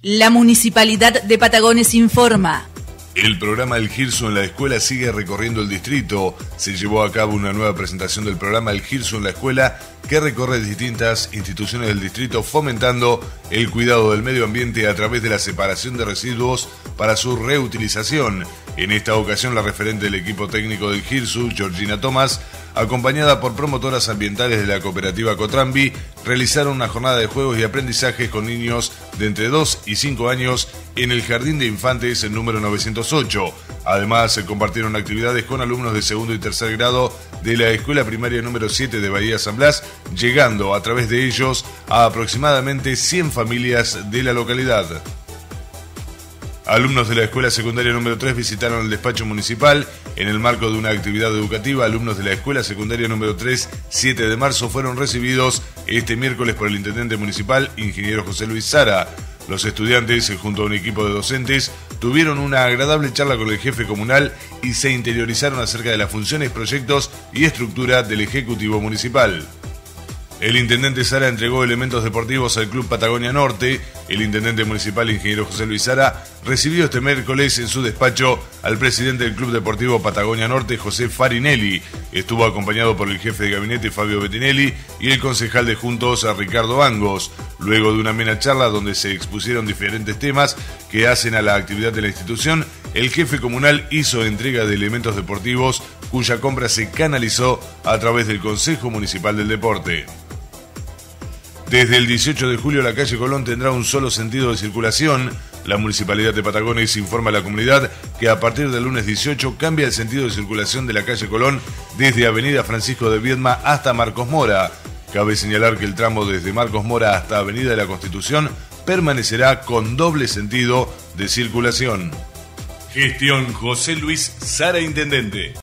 La Municipalidad de Patagones informa. El programa El Girsu en la Escuela sigue recorriendo el distrito. Se llevó a cabo una nueva presentación del programa El Girsu en la Escuela que recorre distintas instituciones del distrito fomentando el cuidado del medio ambiente a través de la separación de residuos para su reutilización. En esta ocasión, la referente del equipo técnico del Girsu, Georgina Tomás, acompañada por promotoras ambientales de la cooperativa Cotrambi, realizaron una jornada de juegos y aprendizajes con niños de entre 2 y 5 años en el Jardín de Infantes, el número 908. Además, se compartieron actividades con alumnos de segundo y tercer grado de la Escuela Primaria número 7 de Bahía San Blas, llegando a través de ellos a aproximadamente 100 familias de la localidad. Alumnos de la Escuela Secundaria número 3 visitaron el despacho municipal. En el marco de una actividad educativa, alumnos de la Escuela Secundaria número 3, 7 de marzo, fueron recibidos este miércoles por el intendente municipal, ingeniero José Luis Sara. Los estudiantes, junto a un equipo de docentes, tuvieron una agradable charla con el jefe comunal y se interiorizaron acerca de las funciones, proyectos y estructura del Ejecutivo Municipal. El intendente Sara entregó elementos deportivos al Club Patagonia Norte. El intendente municipal, ingeniero José Luis Sara, recibió este miércoles en su despacho al presidente del Club Deportivo Patagonia Norte, José Farinelli. Estuvo acompañado por el jefe de gabinete, Fabio Bettinelli, y el concejal de Juntos, Ricardo Angos. Luego de una amena charla donde se expusieron diferentes temas que hacen a la actividad de la institución, el jefe comunal hizo entrega de elementos deportivos cuya compra se canalizó a través del Consejo Municipal del Deporte. Desde el 18 de julio la calle Colón tendrá un solo sentido de circulación. La Municipalidad de Patagones informa a la comunidad que a partir del lunes 18 cambia el sentido de circulación de la calle Colón desde Avenida Francisco de Viedma hasta Marcos Mora. Cabe señalar que el tramo desde Marcos Mora hasta Avenida de la Constitución permanecerá con doble sentido de circulación. Gestión José Luis Sara, intendente.